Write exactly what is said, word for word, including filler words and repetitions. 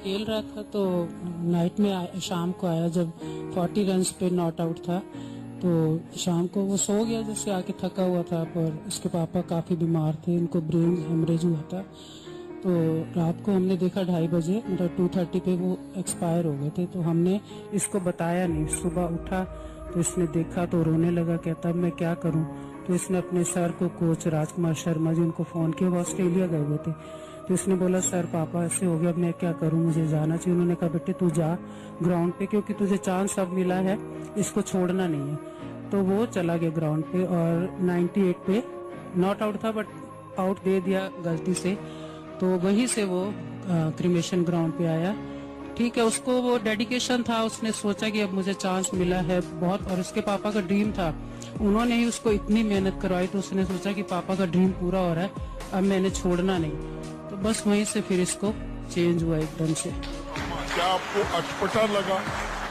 खेल रहा था तो नाइट में आ, शाम को आया जब चालीस रन्स पे नॉट आउट था। तो शाम को वो सो गया, जैसे आके थका हुआ था, पर उसके पापा काफ़ी बीमार थे, उनको ब्रेन हेमरेज हुआ था। तो रात को हमने देखा ढाई बजे, मतलब टू थर्टी पे वो एक्सपायर हो गए थे। तो हमने इसको बताया नहीं। सुबह उठा तो इसने देखा तो रोने लगा, कहता मैं क्या करूं। तो इसने अपने सर को, कोच राजकुमार शर्मा जी, उनको फ़ोन किया, वो ऑस्ट्रेलिया गए हुए थे। तो इसने बोला सर पापा ऐसे हो गया, अब मैं क्या करूं, मुझे जाना चाहिए। उन्होंने कहा बेटे तू जा ग्राउंड पे, क्योंकि तुझे चांस अब मिला है, इसको छोड़ना नहीं है। तो वो चला गया ग्राउंड पे और अट्ठानवे पे नॉट आउट था, बट आउट दे दिया गलती से। तो वहीं से वो क्रिमेशन ग्राउंड पे आया। ठीक है, उसको वो डेडिकेशन था, उसने सोचा कि अब मुझे चांस मिला है बहुत, और उसके पापा का ड्रीम था, उन्होंने ही उसको इतनी मेहनत करवाई। तो उसने सोचा कि पापा का ड्रीम पूरा हो रहा है, अब मैंने छोड़ना नहीं। तो बस वहीं से फिर इसको चेंज हुआ एकदम से। क्या आपको अटपटा लगा?